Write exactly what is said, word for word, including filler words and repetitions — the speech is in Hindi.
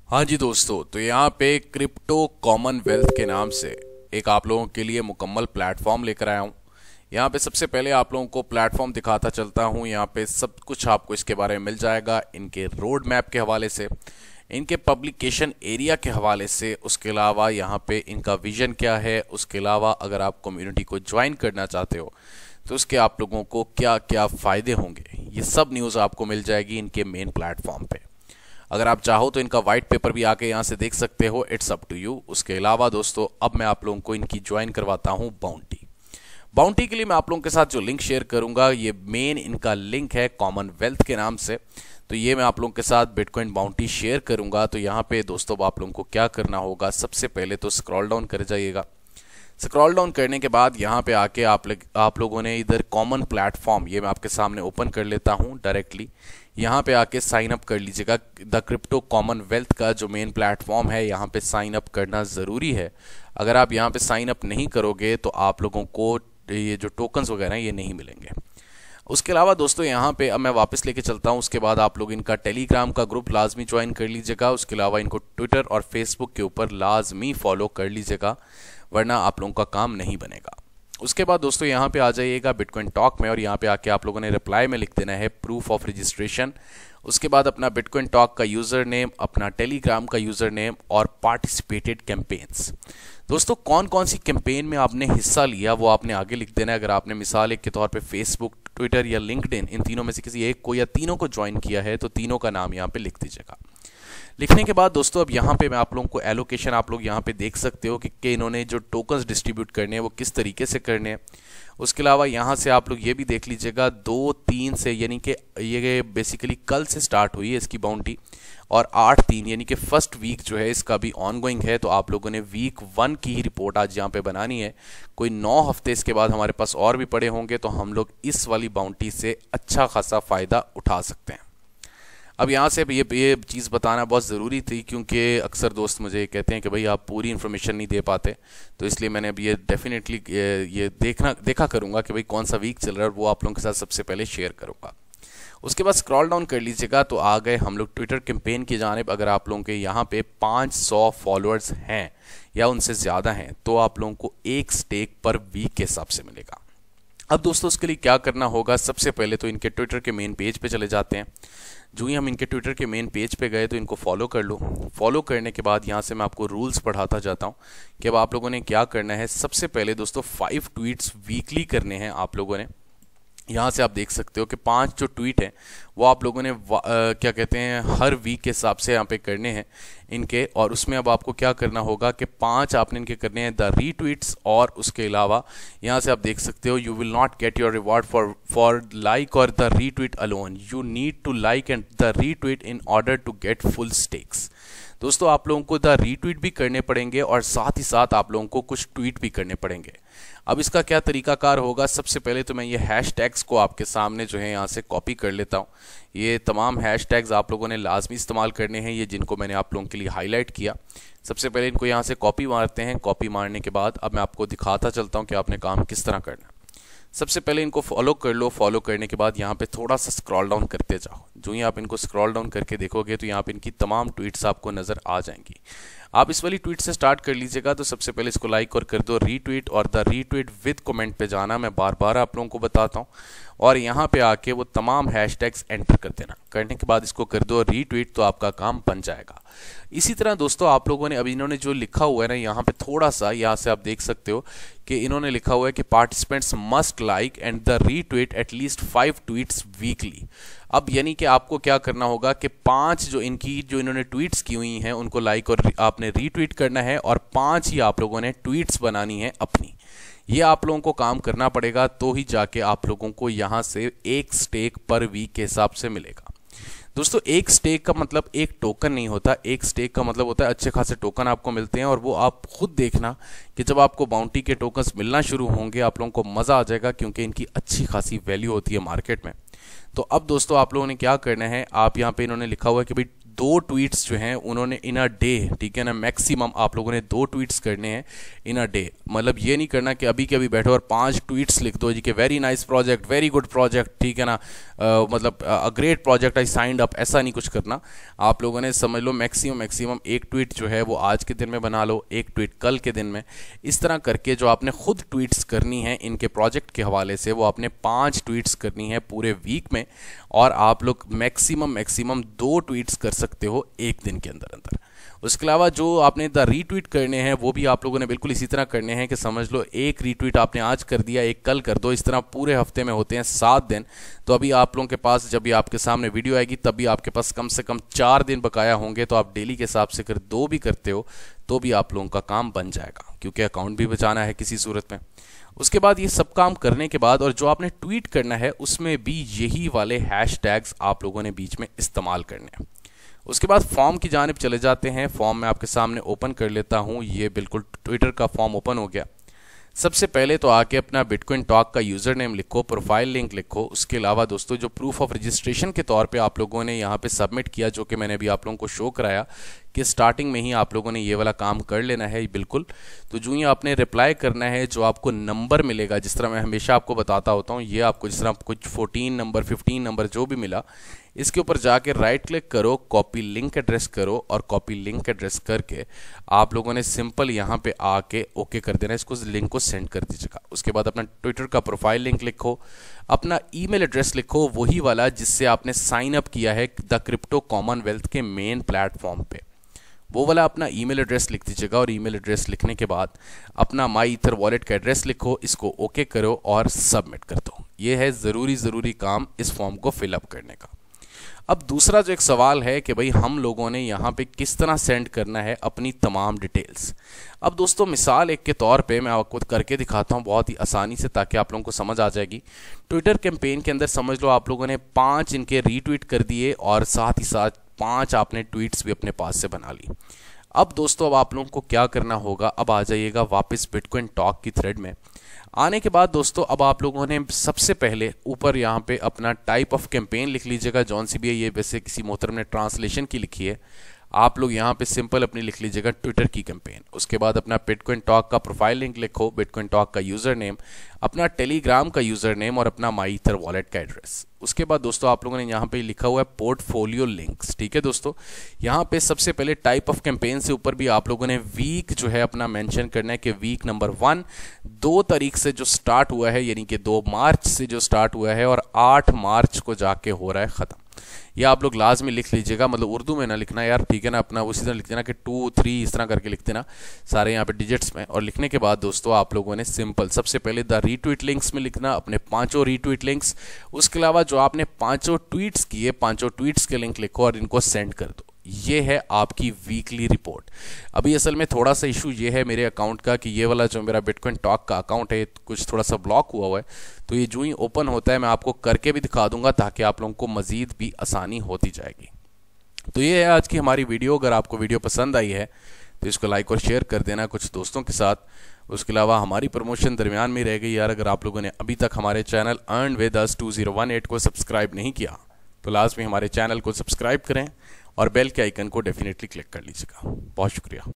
हाँ जी दोस्तों, तो यहाँ पे क्रिप्टो कॉमनवेल्थ के नाम से एक आप लोगों के लिए मुकम्मल प्लेटफॉर्म लेकर आया हूँ। यहाँ पे सबसे पहले आप लोगों को प्लेटफॉर्म दिखाता चलता हूँ। यहाँ पे सब कुछ आपको इसके बारे में मिल जाएगा, इनके रोड मैप के हवाले से, इनके पब्लिकेशन एरिया के हवाले से, उसके अलावा यहाँ पे इनका विजन क्या है, उसके अलावा अगर आप कम्युनिटी को ज्वाइन करना चाहते हो तो उसके आप लोगों को क्या क्या फ़ायदे होंगे, ये सब न्यूज़ आपको मिल जाएगी इनके मेन प्लेटफॉर्म पे। अगर आप चाहो तो इनका वाइट पेपर भी आके यहाँ से देख सकते हो, इट्स अप टू यू। उसके अलावा दोस्तों अब मैं आप लोगों को इनकी ज्वाइन करवाता हूँ बाउंटी। बाउंटी के लिए मैं आप लोगों के साथ जो लिंक शेयर करूंगा, ये मेन इनका लिंक है कॉमनवेल्थ के नाम से। तो ये मैं आप लोगों के साथ बिटकॉइन बाउंटी शेयर करूंगा। तो यहाँ पे दोस्तों आप लोगों को क्या करना होगा, सबसे पहले तो स्क्रॉल डाउन कर जाइएगा। स्क्रॉल डाउन करने के बाद यहाँ पे आके आप लग, आप लोगों ने इधर कॉमन प्लेटफॉर्म, ये मैं आपके सामने ओपन कर लेता हूँ डायरेक्टली। यहाँ पे आके साइन अप कर लीजिएगा। द क्रिप्टो कॉमनवेल्थ का जो मेन प्लेटफॉर्म है, यहाँ पे साइन अप करना ज़रूरी है। अगर आप यहाँ पे साइन अप नहीं करोगे तो आप लोगों को ये जो टोकन्स वगैरह हैं ये नहीं मिलेंगे। उसके अलावा दोस्तों यहाँ पे अब मैं वापस लेके चलता हूँ। उसके बाद आप लोग इनका टेलीग्राम का ग्रुप लाजमी ज्वाइन कर लीजिएगा। उसके अलावा इनको ट्विटर और फेसबुक के ऊपर लाजमी फॉलो कर लीजिएगा, वरना आप लोगों का काम नहीं बनेगा। उसके बाद दोस्तों यहाँ पे आ जाइएगा बिटकॉइन टॉक में, और यहाँ पे आके आप लोगों ने रिप्लाई में लिख देना है प्रूफ ऑफ रजिस्ट्रेशन। उसके बाद अपना बिटकॉइन टॉक का यूज़र नेम, अपना टेलीग्राम का यूज़र नेम और पार्टिसिपेटेड कैंपेन्स। दोस्तों कौन कौन सी कैंपेन में आपने हिस्सा लिया वो आपने आगे लिख देना है। अगर आपने मिसाल एक के तौर पे फेसबुक, ट्विटर या लिंक्डइन, इन तीनों में से किसी एक को या तीनों को ज्वाइन किया है तो तीनों का नाम यहाँ पे लिख दीजिएगा। लिखने के बाद दोस्तों अब यहाँ पे मैं आप लोगों को एलोकेशन आप लोग यहाँ पे देख सकते हो कि, कि इन्होंने जो टोकन्स डिस्ट्रीब्यूट करने हैं वो किस तरीके से करने हैं। उसके अलावा यहाँ से आप लोग ये भी देख लीजिएगा, दो तीन से यानी कि ये बेसिकली कल से स्टार्ट हुई है इसकी बाउंटी, और आठ तीन यानी कि फर्स्ट वीक जो है इसका भी ऑनगोइंग है। तो आप लोगों ने वीक वन की ही रिपोर्ट आज यहाँ पे बनानी है। कोई नौ हफ्ते इसके बाद हमारे पास और भी पड़े होंगे तो हम लोग इस वाली बाउंटी से अच्छा खासा फ़ायदा उठा सकते हैं। अब यहाँ से ये ये चीज़ बताना बहुत ज़रूरी थी, क्योंकि अक्सर दोस्त मुझे कहते हैं कि भाई आप पूरी इन्फॉर्मेशन नहीं दे पाते, तो इसलिए मैंने अब ये डेफिनेटली ये, ये देखना देखा करूँगा कि भाई कौन सा वीक चल रहा है और वो आप लोगों के साथ सबसे पहले शेयर करूँगा। उसके बाद स्क्रॉल डाउन कर लीजिएगा तो आ गए हम लोग ट्विटर कैंपेन की जानिब। अगर आप लोगों के यहाँ पे पाँच सौ फॉलोअर्स हैं या उनसे ज़्यादा हैं तो आप लोगों को एक स्टेक पर वीक के हिसाब से मिलेगा। अब दोस्तों उसके लिए क्या करना होगा, सबसे पहले तो इनके ट्विटर के मेन पेज पे चले जाते हैं। जो ही हम इनके ट्विटर के मेन पेज पे गए तो इनको फॉलो कर लो। फॉलो करने के बाद यहाँ से मैं आपको रूल्स पढ़ाता जाता हूँ कि अब आप लोगों ने क्या करना है। सबसे पहले दोस्तों फाइव ट्वीट्स वीकली करने हैं आप लोगों ने। यहाँ से आप देख सकते हो कि पांच जो ट्वीट हैं वो आप लोगों ने आ, क्या कहते हैं हर वीक के हिसाब से यहाँ पे करने हैं इनके। और उसमें अब आपको क्या करना होगा कि पांच आपने इनके करने हैं द रीट्वीट्स, और उसके अलावा यहाँ से आप देख सकते हो you will not get your reward for for like और the retweet alone, you need to like and the retweet in order to get full stakes. दोस्तों आप लोगों को द रीट्वीट भी करने पड़ेंगे और साथ ही साथ आप लोगों को कुछ ट्वीट भी करने पड़ेंगे। अब इसका क्या तरीकाकार होगा, सबसे पहले तो मैं ये हैश टैग्स को आपके सामने जो है यहाँ से कॉपी कर लेता हूँ। ये तमाम हैश टैग्स आप लोगों ने लाजमी इस्तेमाल करने हैं, ये जिनको मैंने आप लोगों के लिए हाईलाइट किया। सबसे पहले इनको यहाँ से कॉपी मारते हैं। कॉपी मारने के बाद अब मैं आपको दिखाता चलता हूँ कि आपने काम किस तरह करना है। सबसे पहले इनको फॉलो कर लो। फॉलो करने के बाद यहाँ पे थोड़ा सा स्क्रॉल डाउन करते जाओ। जो ही आप इनको स्क्रॉल डाउन करके देखोगे तो यहाँ पे इनकी तमाम ट्वीट्स आपको नज़र आ जाएंगी। आप इस वाली ट्वीट से स्टार्ट कर लीजिएगा। तो सबसे पहले इसको लाइक और कर दो रीट्वीट, और द रीट्वीट विद कमेंट पे जाना, मैं बार बार आप लोगों को बताता हूँ। और यहाँ पे आके वो तमाम हैशटैग्स एंटर कर देना। करने के बाद इसको कर दो रीट्वीट, तो आपका काम बन जाएगा। इसी तरह दोस्तों आप लोगों ने अभी इन्होंने जो लिखा हुआ है ना, यहाँ पे थोड़ा सा यहाँ से आप देख सकते हो कि इन्होंने लिखा हुआ है कि participants must like and the retweet at least five tweets weekly. अब यानी कि आपको क्या करना होगा कि पांच जो इनकी जो इन्होंने ट्वीट्स की हुई हैं उनको लाइक और आपने रीट्वीट करना है, और पांच ही आप लोगों ने ट्वीट्स बनानी है अपनी। ये आप लोगों को काम करना पड़ेगा, तो ही जाके आप लोगों को यहाँ से एक स्टेक पर वीक के हिसाब से मिलेगा। दोस्तों एक स्टेक का मतलब एक टोकन नहीं होता, एक स्टेक का मतलब होता है अच्छे खासे टोकन आपको मिलते हैं। और वो आप खुद देखना कि जब आपको बाउंटी के टोकन्स मिलना शुरू होंगे आप लोगों को मज़ा आ जाएगा, क्योंकि इनकी अच्छी खासी वैल्यू होती है मार्केट में। तो अब दोस्तों आप लोगों ने क्या करना है, आप यहाँ पे इन्होंने लिखा हुआ है कि भाई दो ट्वीट्स जो हैं उन्होंने इन अ डे, ठीक है ना, मैक्सिमम आप लोगों ने दो ट्वीट्स करने हैं इन अ डे। मतलब ये नहीं करना कि अभी के अभी बैठो और पांच ट्वीट्स लिख दो जी कि very nice project, very good project, ठीक है ना, आ, मतलब a great project, I signed up, ऐसा नहीं कुछ करना। आप लोगों ने समझ लो मैक्सिमम मैक्सिमम एक ट्वीट जो है वो आज के दिन में बना लो, एक ट्वीट कल के दिन में। इस तरह करके जो आपने खुद ट्वीट्स करनी है इनके प्रोजेक्ट के हवाले से, वो आपने पांच ट्वीट्स करनी है पूरे वीक में, और आप लोग मैक्सिमम मैक्सिमम दो ट्वीट्स कर सकते हो एक दिन के अंदर अंदर। उसके अलावा जो आपने द रीट्वीट करने हैं वो भी आप लोगों ने बिल्कुल इसी तरह करने हैं कि समझ लो एक रीट्वीट आपने आज कर दिया, एक कल कर दो, इस तरह पूरे हफ्ते में होते हैं सात दिन। तो अभी आप लोगों के पास जब भी आपके सामने वीडियो आएगी तब भी आपके पास कम से कम चार दिन बकाया होंगे। तो आप डेली के हिसाब से अगर दो भी करते हो तो भी आप लोगों का काम बन जाएगा, क्योंकि अकाउंट भी बचाना है किसी सूरत में। उसके बाद ये सब काम करने के बाद और जो आपने ट्वीट करना है उसमें भी यही वाले हैशटैग्स आप लोगों ने बीच में इस्तेमाल करने हैं। उसके बाद फॉर्म की जानिब चले जाते हैं। फॉर्म मैं आपके सामने ओपन कर लेता हूं। ये बिल्कुल ट्विटर का फॉर्म ओपन हो गया। सबसे पहले तो आके अपना बिटकॉइन टॉक का यूज़र नेम लिखो, प्रोफाइल लिंक लिखो। उसके अलावा दोस्तों जो प्रूफ ऑफ रजिस्ट्रेशन के तौर पे आप लोगों ने यहाँ पे सबमिट किया, जो कि मैंने अभी आप लोगों को शो कराया कि स्टार्टिंग में ही आप लोगों ने ये वाला काम कर लेना है बिल्कुल। तो जो ही आपने रिप्लाई करना है, जो आपको नंबर मिलेगा, जिस तरह मैं हमेशा आपको बताता होता हूँ, ये आपको जिस तरह कुछ फोर्टीन नंबर फिफ्टीन नंबर जो भी मिला, इसके ऊपर जाके राइट क्लिक करो, कॉपी लिंक एड्रेस करो, और कॉपी लिंक एड्रेस करके आप लोगों ने सिंपल यहाँ पे आके ओके कर देना, इसको लिंक को सेंड कर दीजिएगा। उसके बाद अपना ट्विटर का प्रोफाइल लिंक लिखो, अपना ईमेल एड्रेस लिखो, वही वाला जिससे आपने साइन अप किया है द क्रिप्टो कॉमनवेल्थ के मेन प्लेटफॉर्म पे, वो वाला अपना ईमेल एड्रेस लिख दीजिएगा। और ईमेल एड्रेस लिखने के बाद अपना माई ईथर वॉलेट का एड्रेस लिखो, इसको ओके करो और सबमिट कर दो। ये है ज़रूरी ज़रूरी काम इस फॉर्म को फिलअप करने का। अब दूसरा जो एक सवाल है कि भाई हम लोगों ने यहाँ पे किस तरह सेंड करना है अपनी तमाम डिटेल्स। अब दोस्तों मिसाल एक के तौर पे मैं आपको करके दिखाता हूँ बहुत ही आसानी से, ताकि आप लोगों को समझ आ जाएगी। ट्विटर कैंपेन के अंदर समझ लो आप लोगों ने पाँच इनके रीट्वीट कर दिए और साथ ही साथ पाँच आपने ट्वीट्स भी अपने पास से बना ली। अब दोस्तों अब आप लोगों को क्या करना होगा, अब आ जाइएगा वापस बिटकॉइन टॉक की थ्रेड में। आने के बाद दोस्तों अब आप लोगों ने सबसे पहले ऊपर यहाँ पे अपना टाइप ऑफ कैंपेन लिख लीजिएगा, जौन सी भी है। ये वैसे किसी मोहतरम ने ट्रांसलेशन की लिखी है, आप लोग यहाँ पे सिंपल अपनी लिख लीजिएगा ट्विटर की कैंपेन। उसके बाद अपना बिटकॉइन टॉक का प्रोफाइल लिंक लिखो, बिटकॉइन टॉक का यूज़र नेम, अपना टेलीग्राम का यूज़र नेम और अपना माई ईथर वॉलेट का एड्रेस। उसके बाद दोस्तों आप लोगों ने यहाँ पे लिखा हुआ है पोर्टफोलियो लिंक्स, ठीक है दोस्तों। यहाँ पे सबसे पहले टाइप ऑफ कैंपेन से ऊपर भी आप लोगों ने वीक जो है अपना मेंशन करना है कि वीक नंबर वन दो तारीख से जो स्टार्ट हुआ है, यानी कि दो मार्च से जो स्टार्ट हुआ है और आठ मार्च को जाके हो रहा है ख़त्म। ये आप लोग लाजमी लिख लीजिएगा, मतलब उर्दू में ना लिखना यार, ठीक है ना, अपना उसी तरह लिख देना कि टू थ्री इस तरह करके लिख देना सारे यहाँ पे डिजिट्स में। और लिखने के बाद दोस्तों आप लोगों ने सिंपल सबसे पहले द रीट्वीट लिंक्स में लिखना अपने पांचों रीट्वीट लिंक्स। उसके अलावा जो आपने पांचों ट्वीट्स किए, पांचों ट्वीट्स के लिंक लिखो और इनको सेंड कर दो। ये है आपकी वीकली रिपोर्ट। अभी असल में थोड़ा सा इशू ये है मेरे अकाउंट का कि ये वाला जो मेरा बिटकॉइन टॉक का अकाउंट है कुछ थोड़ा सा ब्लॉक हुआ हुआ है, तो ये जो ही ओपन होता है मैं आपको करके भी दिखा दूंगा ताकि आप लोगों को मज़ीद भी आसानी होती जाएगी। तो ये है आज की हमारी वीडियो। अगर आपको वीडियो पसंद आई है तो इसको लाइक और शेयर कर देना कुछ दोस्तों के साथ। उसके अलावा हमारी प्रमोशन दरमियान में रह गई यार, अगर आप लोगों ने अभी तक हमारे channel earn with us two zero one eight को सब्सक्राइब नहीं किया तो लाजमी हमारे चैनल को सब्सक्राइब करें और बेल के आइकन को डेफिनेटली क्लिक कर लीजिएगा। बहुत शुक्रिया।